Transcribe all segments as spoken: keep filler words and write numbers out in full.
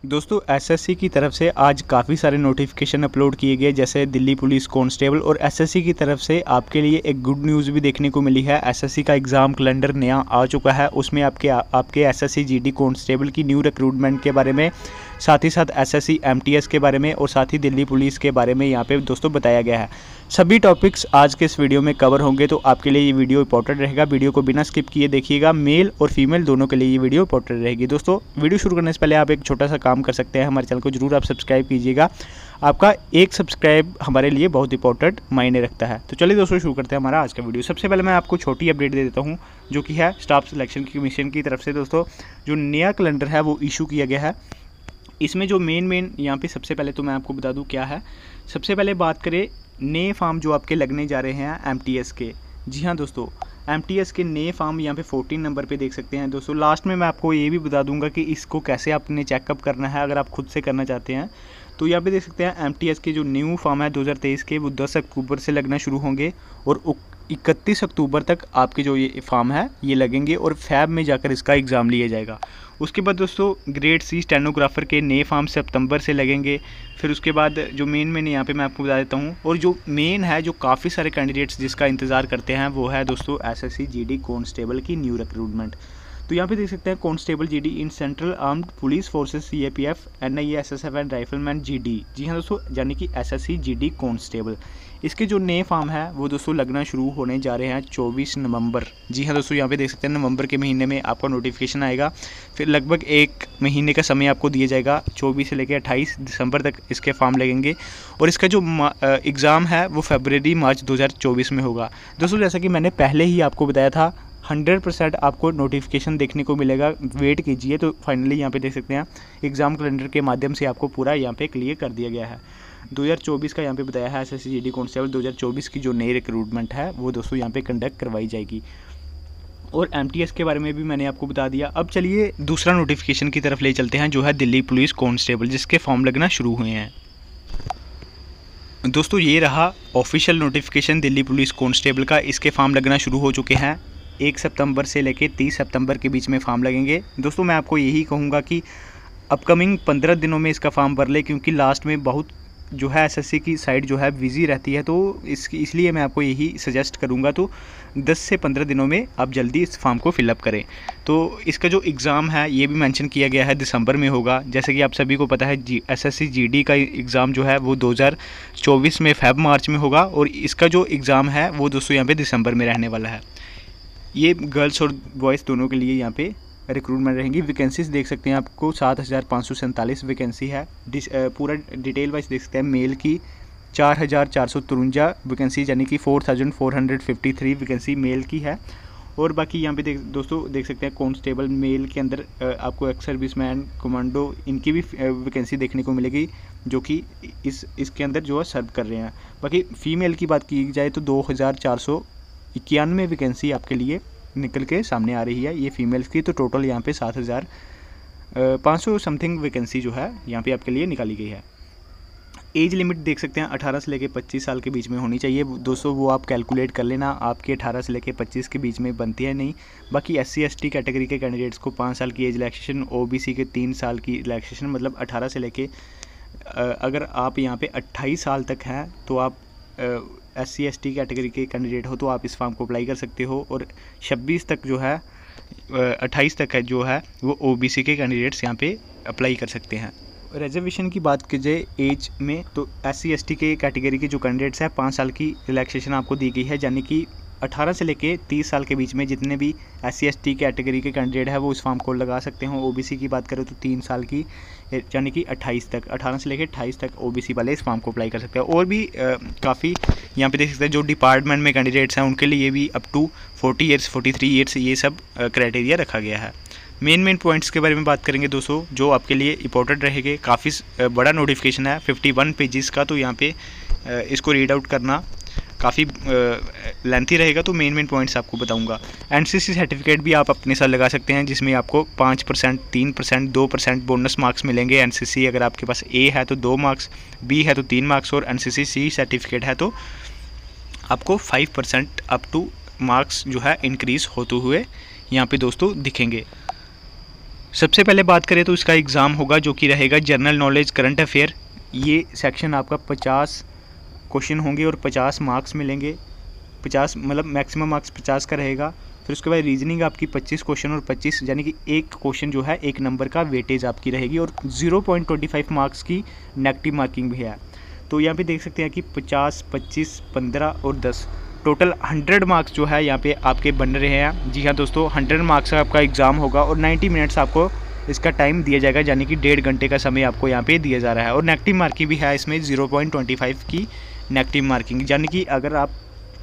दोस्तों एसएससी की तरफ से आज काफ़ी सारे नोटिफिकेशन अपलोड किए गए, जैसे दिल्ली पुलिस कांस्टेबल। और एसएससी की तरफ से आपके लिए एक गुड न्यूज़ भी देखने को मिली है। एसएससी का एग्ज़ाम कैलेंडर नया आ चुका है, उसमें आपके आपके एसएससी जीडी कांस्टेबल की न्यू रिक्रूटमेंट के बारे में, साथ ही साथ एसएससी एमटीएस के बारे में और साथ ही दिल्ली पुलिस के बारे में यहाँ पे दोस्तों बताया गया है। सभी टॉपिक्स आज के इस वीडियो में कवर होंगे, तो आपके लिए ये वीडियो इंपॉर्टेंट रहेगा। वीडियो को बिना स्किप किए देखिएगा, मेल और फीमेल दोनों के लिए ये वीडियो इंपॉर्टेंट रहेगी। दोस्तों वीडियो शुरू करने से पहले आप एक छोटा सा काम कर सकते हैं, हमारे चैनल को जरूर आप सब्सक्राइब कीजिएगा। आपका एक सब्सक्राइब हमारे लिए बहुत इंपॉर्टेंट मायने रखता है। तो चलिए दोस्तों शुरू करते हैं हमारा आज का वीडियो। सबसे पहले मैं आपको छोटी अपडेट दे देता हूँ, जो कि है स्टाफ सिलेक्शन कमीशन की तरफ से दोस्तों जो नया कैलेंडर है वो इशू किया गया है। इसमें जो मेन मेन यहाँ पे सबसे पहले तो मैं आपको बता दूँ क्या है। सबसे पहले बात करें नए फॉर्म जो आपके लगने जा रहे हैं एमटीएस के। जी हाँ दोस्तों, एमटीएस के नए फॉर्म यहाँ पे चौदह नंबर पे देख सकते हैं दोस्तों। लास्ट में मैं आपको ये भी बता दूंगा कि इसको कैसे आपने चेकअप करना है, अगर आप खुद से करना चाहते हैं तो यहाँ पे देख सकते हैं एमटीएस के जो न्यू फॉर्म है दो हज़ार तेईस के, वो दस अक्टूबर से लगना शुरू होंगे और इकतीस अक्टूबर तक आपके जो ये फॉर्म है ये लगेंगे और फैब में जाकर इसका एग्ज़ाम लिया जाएगा। उसके बाद दोस्तों ग्रेड सी स्टेनोग्राफर के नए फॉर्म सितंबर से लगेंगे। फिर उसके बाद जो मेन मेन यहाँ पे मैं आपको बता देता हूँ, और जो मेन है जो काफ़ी सारे कैंडिडेट्स जिसका इंतज़ार करते हैं वो है दोस्तों एसएससी जीडी कांस्टेबल की न्यू रिक्रूटमेंट। तो यहाँ पे देख सकते हैं constable GD in central armed police forces CAPF NIA SSF and rifleman GD. जी हाँ दोस्तों, यानी कि एसएससी जीडी कांस्टेबल। इसके जो नए फॉर्म है वो दोस्तों लगना शुरू होने जा रहे हैं चौबीस नवंबर। जी हाँ दोस्तों, यहाँ पे देख सकते हैं नवंबर के महीने में आपका नोटिफिकेशन आएगा। फिर लगभग एक महीने का समय आपको दिया जाएगा, चौबीस से लेकर अट्ठाईस दिसंबर तक इसके फॉर्म लगेंगे। और इसका जो एग्ज़ाम है वो फरवरी मार्च दो हज़ार चौबीस में होगा। दोस्तों जैसा कि मैंने पहले ही आपको बताया था, हंड्रेड परसेंट आपको नोटिफिकेशन देखने को मिलेगा, वेट कीजिए। तो फाइनली यहाँ पे देख सकते हैं एग्ज़ाम कैलेंडर के माध्यम से आपको पूरा यहाँ पे क्लियर कर दिया गया है। दो हज़ार चौबीस का यहाँ पे बताया है एसएससी जीडी कांस्टेबल दो हज़ार चौबीस की जो नई रिक्रूटमेंट है वो दोस्तों यहाँ पे कंडक्ट करवाई जाएगी। और एमटीएस के बारे में भी मैंने आपको बता दिया। अब चलिए दूसरा नोटिफिकेशन की तरफ ले चलते हैं, जो है दिल्ली पुलिस कांस्टेबल, जिसके फॉर्म लगना शुरू हुए हैं। दोस्तों ये रहा official notification Delhi police constable का। इसके फॉर्म लगना शुरू हो चुके हैं। एक सितंबर से लेकर तीस सितंबर के बीच में फॉर्म लगेंगे। दोस्तों मैं आपको यही कहूँगा कि अपकमिंग पंद्रह दिनों में इसका फॉर्म भर ले, क्योंकि लास्ट में बहुत जो है एसएससी की साइट जो है बिजी रहती है। तो इसकी इसलिए मैं आपको यही सजेस्ट करूंगा, तो दस से पंद्रह दिनों में आप जल्दी इस फॉर्म को फिलअप करें। तो इसका जो एग्ज़ाम है ये भी मेंशन किया गया है दिसंबर में होगा। जैसे कि आप सभी को पता है जी एसएससी जीडी का एग्ज़ाम जो है वो दो हज़ार चौबीस में फेब मार्च में होगा, और इसका जो एग्ज़ाम है वो दोस्तों यहाँ पे दिसंबर में रहने वाला है। ये गर्ल्स और बॉयज़ दोनों के लिए यहाँ पे रिक्रूटमेंट रहेंगी। वैकेंसीज देख सकते हैं आपको सात हज़ार पाँच सौ सैंतालीस वैकेंसी है। पूरा डिटेल वाइज देख सकते हैं। मेल की चार हज़ार चार सौ तिरवंजा वैकेंसी, यानी कि four thousand four hundred fifty three vacancy male की है। और बाकी यहाँ पे देख दोस्तों देख सकते हैं कांस्टेबल मेल के अंदर आपको एक्स सर्विसमैन, कमांडो, इनकी भी वैकेंसी देखने को मिलेगी, जो कि इस इसके अंदर जो है सर्व कर रहे हैं। बाकी फ़ीमेल की बात की जाए तो दो हज़ार चार सौ इक्यानवे वैकेंसी आपके लिए निकल के सामने आ रही है, ये फीमेल्स की। तो टोटल यहाँ पे सात हज़ार पाँच सौ समथिंग वैकेंसी जो है यहाँ पे आपके लिए निकाली गई है। एज लिमिट देख सकते हैं अठारह से लेकर पच्चीस साल के बीच में होनी चाहिए दोस्तों। वो आप कैलकुलेट कर लेना, आपके अठारह से लेकर पच्चीस के बीच में बनती है नहीं। बाकी S C S T category के कैंडिडेट्स को पाँच साल की age relaxation, O B C के तीन साल की रिलैक्सेशन, मतलब अठारह से लेके अगर आप यहाँ पे अट्ठाईस साल तक हैं तो आप S C S T category के कैंडिडेट हो तो आप इस फॉर्म को अप्लाई कर सकते हो। और छब्बीस तक जो है अट्ठाईस तक है जो है वो ओबीसी के कैंडिडेट्स यहाँ पे अप्लाई कर सकते हैं। रिजर्वेशन की बात की जाए एज में, तो एस सी एस टी के कैटेगरी के जो कैंडिडेट्स हैं पाँच साल की रिलैक्सेशन आपको दी गई है, यानी कि अठारह से लेके तीस साल के बीच में जितने भी S C S T category के कैंडिडेट है वो इस फॉर्म को लगा सकते हैं। ओबीसी की बात करें तो तीन साल की, यानी कि अट्ठाईस तक, अठारह से लेकर अट्ठाईस तक ओबीसी वाले इस फॉर्म को अप्लाई कर सकते हैं। और भी काफ़ी यहाँ पे देख सकते हैं जो डिपार्टमेंट में कैंडिडेट्स हैं उनके लिए भी up to forty years forty three years ये सब क्राइटेरिया रखा गया है। मेन मेन पॉइंट्स के बारे में बात करेंगे दोस्तों जो आपके लिए इंपॉर्टेंट रहेंगे। काफ़ी बड़ा नोटिफिकेशन है इक्यावन पेजेस का, तो यहाँ पे इसको रीड आउट करना काफ़ी लेंथी रहेगा। तो मेन मेन पॉइंट्स आपको बताऊंगा। एनसीसी सर्टिफिकेट भी आप अपने साथ लगा सकते हैं, जिसमें आपको पाँच परसेंट, तीन परसेंट, दो परसेंट बोनस मार्क्स मिलेंगे। एनसीसी अगर आपके पास ए है तो दो मार्क्स, बी है तो तीन मार्क्स, और एनसीसी सी सर्टिफिकेट है तो आपको five percent up to marks जो है इंक्रीज़ होते हुए यहाँ पे दोस्तों दिखेंगे। सबसे पहले बात करें तो इसका एग्ज़ाम होगा जो कि रहेगा जनरल नॉलेज करंट अफेयर। ये सेक्शन आपका पचास क्वेश्चन होंगे और पचास मार्क्स मिलेंगे। पचास मतलब मैक्सिमम मार्क्स पचास का रहेगा। फिर उसके बाद रीजनिंग आपकी पच्चीस क्वेश्चन और पच्चीस यानी कि एक क्वेश्चन जो है एक नंबर का वेटेज आपकी रहेगी और zero point two five marks की नेगेटिव मार्किंग भी है। तो यहाँ पे देख सकते हैं कि पचास, पच्चीस, पंद्रह और दस टोटल हंड्रेड मार्क्स जो है यहाँ पे आपके बन रहे हैं। जी हाँ दोस्तों, हंड्रेड मार्क्स का आपका एग्ज़ाम होगा और नाइन्टी मिनट्स आपको इसका टाइम दिया जाएगा, यानी कि डेढ़ घंटे का समय आपको यहाँ पे दिया जा रहा है। और नेगेटिव मार्किंग भी है इसमें ज़ीरो पॉइंट टू फाइव की नेगेटिव मार्किंग, यानी कि अगर आप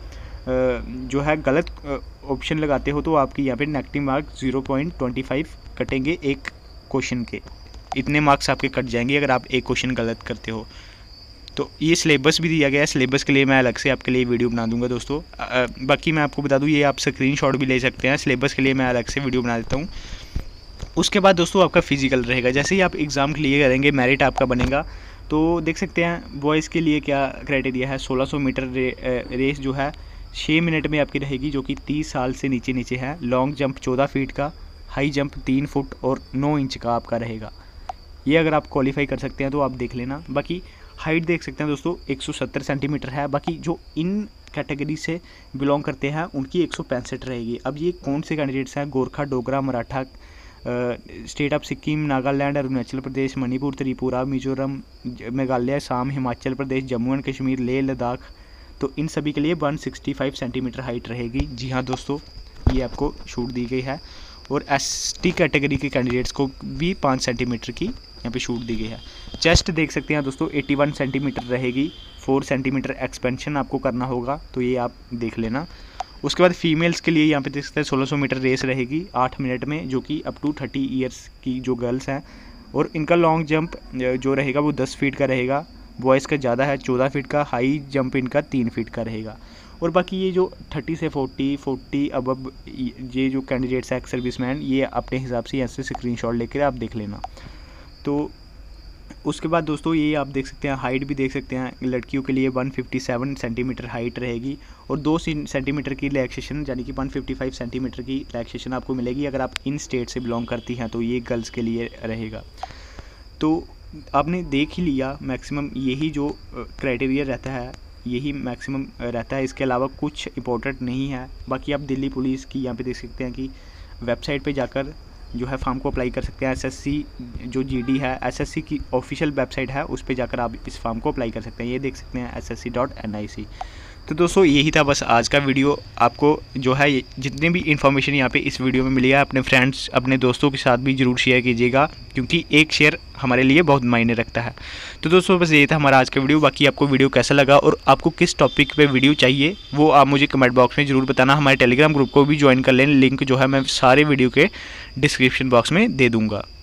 जो है गलत ऑप्शन लगाते हो तो आपकी यहाँ पे negative mark zero point two five कटेंगे एक क्वेश्चन के। इतने मार्क्स आपके कट जाएंगे अगर आप एक क्वेश्चन गलत करते हो। तो ये सिलेबस भी दिया गया है, सिलेबस के लिए मैं अलग से आपके लिए वीडियो बना दूंगा दोस्तों। आ, बाकी मैं आपको बता दूं ये आप स्क्रीनशॉट भी ले सकते हैं, सिलेबस के लिए मैं अलग से वीडियो बना देता हूँ। उसके बाद दोस्तों आपका फिजिकल रहेगा। जैसे ही आप एग्ज़ाम क्लियर करेंगे मेरिट आपका बनेगा। तो देख सकते हैं बॉयज़ के लिए क्या क्राइटेरिया है। सोलह सौ मीटर रे, रेस जो है छः मिनट में आपकी रहेगी, जो कि तीस साल से नीचे नीचे है। लॉन्ग जंप चौदह फीट का, हाई जंप तीन फुट और नौ इंच का आपका रहेगा। ये अगर आप क्वालिफाई कर सकते हैं तो आप देख लेना। बाकी हाइट देख सकते हैं दोस्तों एक सौ सत्तर सेंटीमीटर है। बाकी जो इन कैटेगरी से बिलोंग करते हैं उनकी एक सौ पैंसठ रहेगी। अब ये कौन से कैंडिडेट्स हैं? Gorkha, Dogra, Maratha, state of Sikkim, Nagaland, Arunachal Pradesh, Manipur, Tripura, Mizoram, Meghalaya, Assam, Himachal Pradesh, Jammu and Kashmir, Leh Ladakh. तो इन सभी के लिए एक सौ पैंसठ सेंटीमीटर हाइट रहेगी। जी हाँ दोस्तों, ये आपको छूट दी गई है। और एसटी कैटेगरी के कैंडिडेट्स को भी पाँच सेंटीमीटर की यहाँ पे छूट दी गई है। चेस्ट देख सकते हैं दोस्तों इक्यासी सेंटीमीटर रहेगी। फोर सेंटीमीटर एक्सपेंशन आपको करना होगा, तो ये आप देख लेना। उसके बाद फीमेल्स के लिए यहाँ पे देख सकते हैं सोलह सौ मीटर रेस रहेगी आठ मिनट में, जो कि अप टू थर्टी ईयर्स की जो गर्ल्स हैं। और इनका लॉन्ग जंप जो रहेगा वो दस फीट का रहेगा। बॉयज़ का ज़्यादा है, चौदह फीट का। हाई जंप इनका तीन फीट का रहेगा। और बाकी ये जो थर्टी से फोर्टी फोर्टी अब ये जो कैंडिडेट्स हैं एक्स सर्विसमैन, ये अपने हिसाब से ऐसे स्क्रीनशॉट लेकर आप देख लेना। तो उसके बाद दोस्तों ये आप देख सकते हैं हाइट भी देख सकते हैं। लड़कियों के लिए एक सौ सत्तावन सेंटीमीटर हाइट रहेगी और दो सेंटीमीटर की रिलैक्सेशन यानी कि एक सौ पचपन सेंटीमीटर की रिलैक्सेशन आपको मिलेगी अगर आप इन स्टेट से बिलोंग करती हैं, तो ये गर्ल्स के लिए रहेगा। तो आपने देख ही लिया, मैक्सिमम यही जो क्राइटेरिया रहता है यही मैक्सिमम रहता है। इसके अलावा कुछ इंपॉर्टेंट नहीं है। बाकी आप दिल्ली पुलिस की यहाँ पे देख सकते हैं कि वेबसाइट पे जाकर जो है फॉर्म को अप्लाई कर सकते हैं। एसएससी जो जीडी है, एसएससी की ऑफिशियल वेबसाइट है, उस पर जाकर आप इस फॉर्म को अप्लाई कर सकते हैं। ये देख सकते हैं S S C dot N I C. तो दोस्तों यही था बस आज का वीडियो। आपको जो है जितने भी इन्फॉर्मेशन यहाँ पे इस वीडियो में मिली है अपने फ्रेंड्स अपने दोस्तों के साथ भी ज़रूर शेयर कीजिएगा, क्योंकि एक शेयर हमारे लिए बहुत मायने रखता है। तो दोस्तों बस यही था हमारा आज का वीडियो। बाकी आपको वीडियो कैसा लगा और आपको किस टॉपिक पे वीडियो चाहिए वो आप मुझे कमेंट बॉक्स में ज़रूर बताना। हमारे टेलीग्राम ग्रुप को भी ज्वाइन कर लें, लिंक जो है मैं सारे वीडियो के डिस्क्रिप्शन बॉक्स में दे दूँगा।